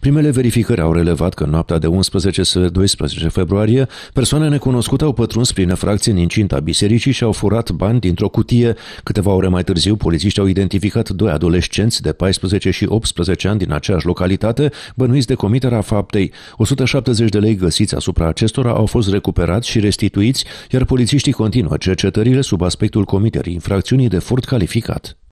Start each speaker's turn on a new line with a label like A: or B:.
A: Primele verificări au relevat că în noaptea de 11 spre 12 februarie, persoane necunoscute au pătruns prin infracție în incinta bisericii și au furat bani dintr-o cutie. Câteva ore mai târziu, polițiștii au identificat doi adolescenți de 14 și 18 ani din aceeași localitate, bănuiți de comiterea faptei. 170 de lei găsiți asupra acestora au fost recuperați și restituiți, iar polițiștii continuă cercetările sub aspectul comiterii infracțiunii de furt calificat.